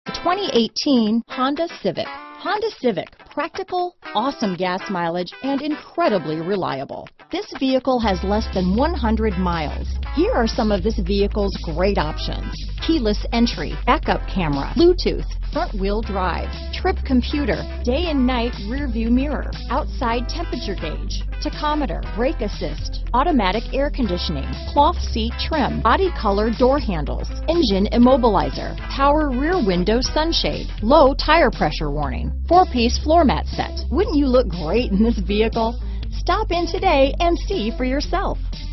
2018 Honda Civic. Honda Civic, practical, awesome gas mileage, and incredibly reliable. This vehicle has less than 100 miles. Here are some of this vehicle's great options: keyless entry, backup camera, Bluetooth, front wheel drive, trip computer, day and night rear view mirror, outside temperature gauge, tachometer, brake assist, automatic air conditioning, cloth seat trim, body color door handles, engine immobilizer, power rear window sunshade, low tire pressure warning, 4-piece floor mat set. Wouldn't you look great in this vehicle? Stop in today and see for yourself.